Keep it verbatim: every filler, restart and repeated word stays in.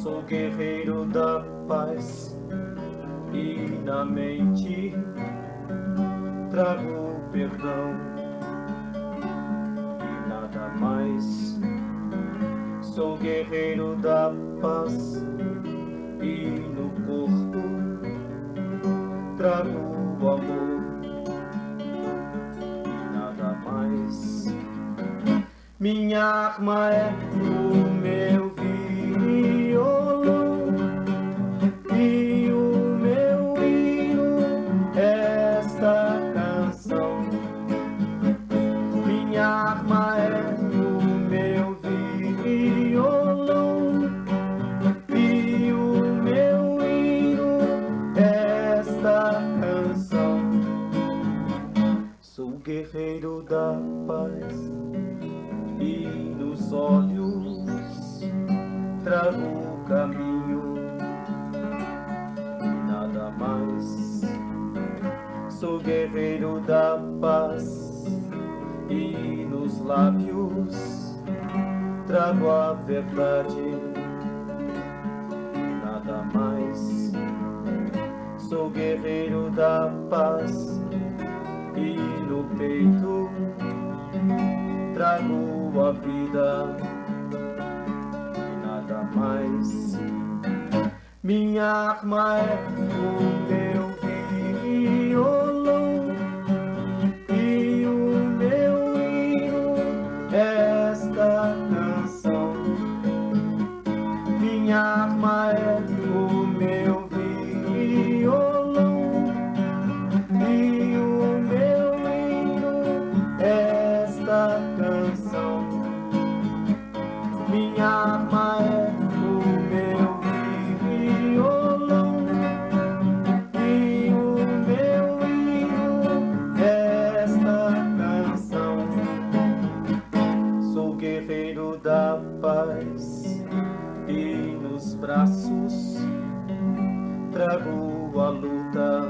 Sou guerreiro da paz e na mente trago perdão e nada mais. Sou guerreiro da paz e no corpo trago o amor e nada mais. Minha arma é o meu violão e o meu hino, esta canção. Minha arma é o meu violão e o meu hino, esta canção. Sou guerreiro da paz e nos olhos trago o caminho e nada mais. Sou guerreiro da paz e nos lábios trago a verdade e nada mais. Sou guerreiro da paz e no peito trago a vida e nada mais. Minha arma é o meu violão e o meu hino, esta canção. Minha arma é o meu violão e o meu hino, esta canção. Minha arma é o meu violão e o meu hino, esta canção. Sou guerreiro da paz e nos braços trago a luta